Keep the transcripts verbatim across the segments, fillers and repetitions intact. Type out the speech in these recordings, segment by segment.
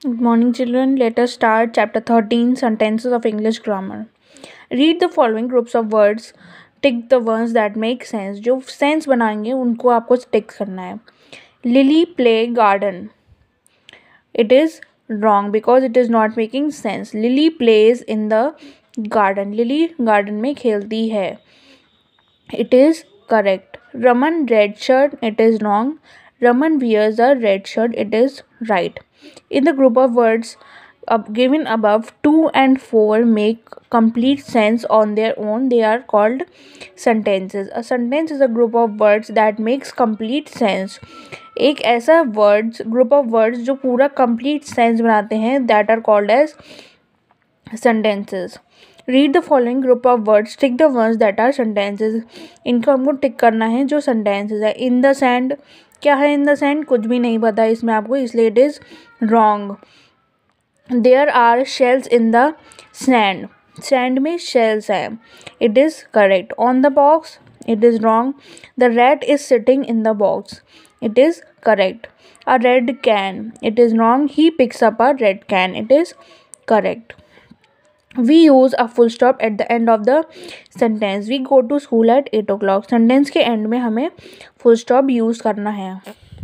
Good morning, children. Let us start chapter thirteen Sentences of English Grammar. Read the following groups of words. Tick the ones that make sense. जो sense बनाएंगे उनको आपको tick करना है. Lily play garden. It is wrong because it is not making sense. Lily plays in the garden. Lily garden में खेलती है. It is correct. Raman red shirt. It is wrong. Raman wears a red shirt. It is right. In the group of words up given above, two and four make complete sense on their own. They are called sentences. A sentence is a group of words that makes complete sense. एक ऐसा words group of words जो पूरा complete sense बनाते हैं, that are called as sentences. Read the following group of words. Tick the ones that are sentences. इनको हमको टिक करना है जो sentences है. In the sand. क्या है in the sand? कुछ भी नहीं पता इसमें आपको, इसलिए it is wrong. There are shells in the sand. Sand में shells है. It is correct. On the box. It is wrong. The rat is sitting in the box. It is correct. A red can. It is wrong. He picks up a red can. It is correct. We use a full stop at the end of the sentence. We go to school at eight o'clock. Sentence के end में हमें full stop use करना है.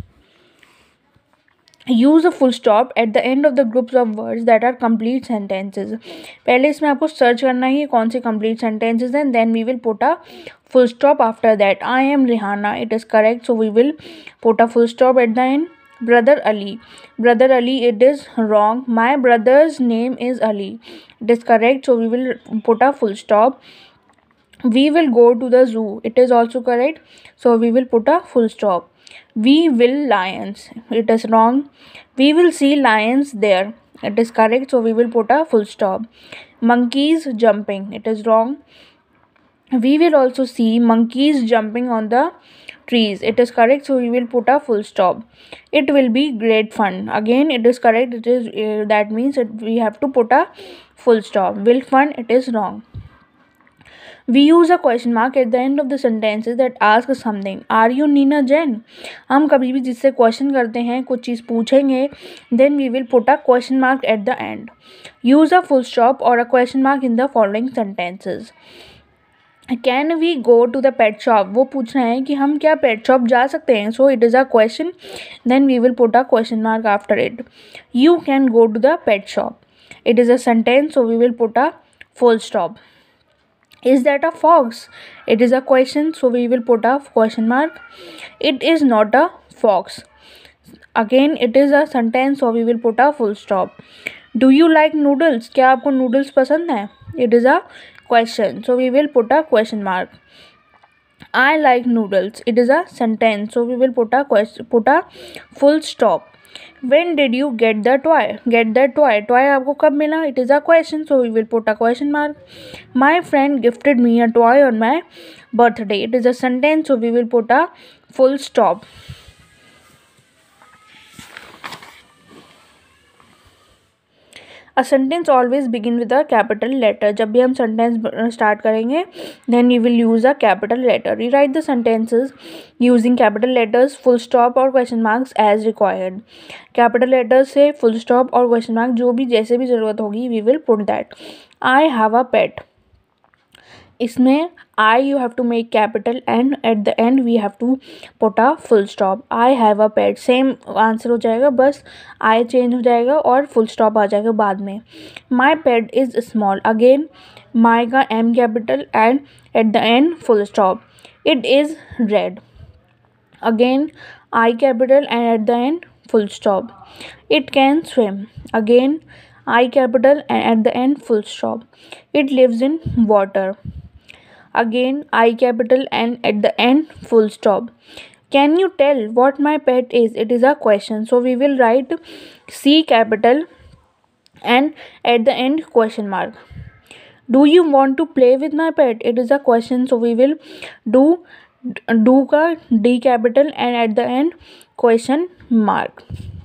Use a full stop at the end of the groups of words that are complete sentences. पहले इसमें आपको search करना है कौन से complete sentences हैं, then we will put a full stop after that. I am Rihanna. It is correct, so we will put a full stop at the end. Brother Ali. Brother Ali, it is wrong. My brother's name is Ali. It is correct, so we will put a full stop. We will go to the zoo. It is also correct, so we will put a full stop. We will lions. It is wrong. We will see lions there. It is correct, so we will put a full stop. Monkeys jumping. It is wrong. We will also see monkeys jumping on the trees. It is correct, so we will put a full stop. It will be great fun. Again, it is correct. It is uh, that means that we have to put a full stop. Will fun. It is wrong. We use a question mark at the end of the sentences that ask something. Are you Nina Jain? हम कभी भी जिससे question करते हैं, कुछ चीज़ पूछेंगे, then we will put a question mark at the end. Use a full stop or a question mark in the following sentences. Can we go to the pet shop? वो पूछ रहे हैं कि हम क्या pet shop जा सकते हैं. So it is a question. Then we will put a question mark after it. You can go to the pet shop. It is a sentence, so we will put a full stop. Is that a fox? It is a question, so we will put a question mark. It is not a fox. Again, it is a sentence, so we will put a full stop. Do you like noodles? क्या आपको noodles पसंद है? It is a question, so we will put a question mark. I like noodles. It is a sentence, so we will put a question, put a full stop. When did you get the toy? Get the toy. Toy आपको कब मिला? It is a question, so we will put a question mark. My friend gifted me a toy on my birthday. It is a sentence, so we will put a full stop. A sentence always begin with a capital letter. जब भी हम sentence start करेंगे, then we will use a capital letter. Rewrite the sentences using capital letters, full stop और question marks as required. Capital letters से full stop और question mark जो भी जैसे भी ज़रूरत होगी, we will put that. I have a pet. इसमें I you have to make capital and at the end we have to put a full stop. I have a pet. Same answer हो जाएगा, बस I change हो जाएगा और full stop आ जाएगा बाद में. My pet is small. Again my का M capital and at the end full stop. It is red. Again I capital and at the end full stop. It can swim. Again I capital and at the end full stop. It lives in water. Again I capital and at the end full stop. Can you tell what my pet is? It is a question, so we will write C capital and at the end question mark. Do you want to play with my pet? It is a question, so we will do do का D capital and at the end question mark.